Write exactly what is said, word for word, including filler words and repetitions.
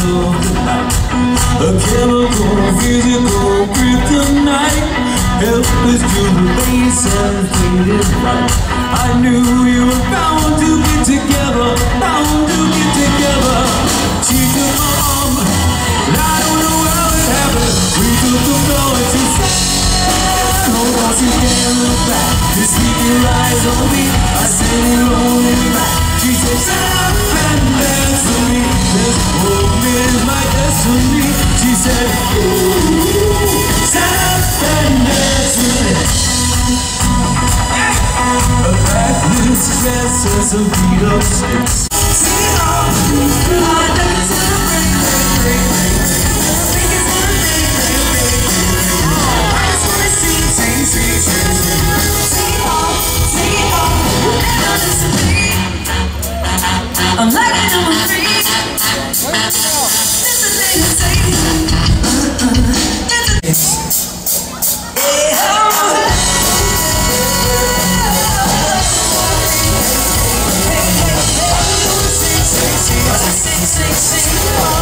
of the night. A chemical, physical kryptonite, helpless to the base and faded right. I knew you were bound to get together, bound to get together. She took my arm, and I don't know how it happened. We took the floor and she said, hold on, you can't look back. Just keep your eyes on me. I said it rolling back. She said, shut up and dance with me. This woman is my destiny. She said, ooh, shut up and dance with me. A backless dress as a beat of sticks. Sing it all. I think it's gonna break, break, break, break. I think it's gonna break, break, break, break. I just wanna sing, sing, sing, sing, sing. Sing it all, sing it all. Never listen to me. I'm like a number three. It's a thing to say. It's a Sing, sing, sing.